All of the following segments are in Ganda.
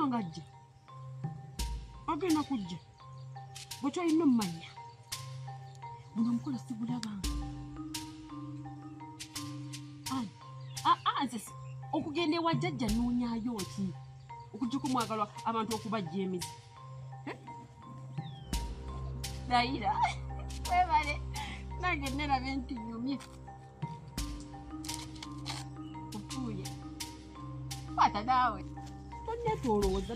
wange ajja agenda kujja bwe tolina mmanya buno mukolo sigulabanga nze okugenda ewa jjajja noonyaayo ki okujjako mwagalwa abantu okubajja emizi Daira webale nange nerabe nti nyumye otuye kwata naawe tonetolooza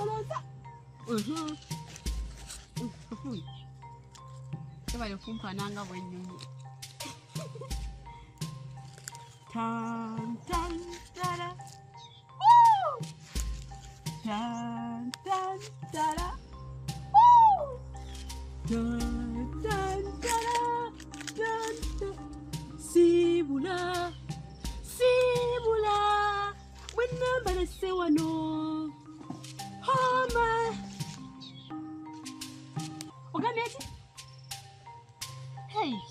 otuye webale kumpananga bwenyumye tan tan tara tan tan tara tan tan tara tan tan sibula mwenambala sewano homa ogambye ki hey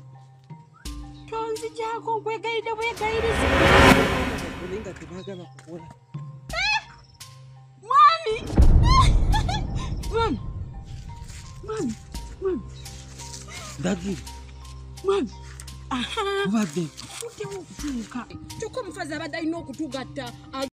tonzi jako bwegayiriza kulinga tebagala kukola mwami ndagiri mwami kubadde futewo okutuuka kyokka omufazi abadde alina okutugatta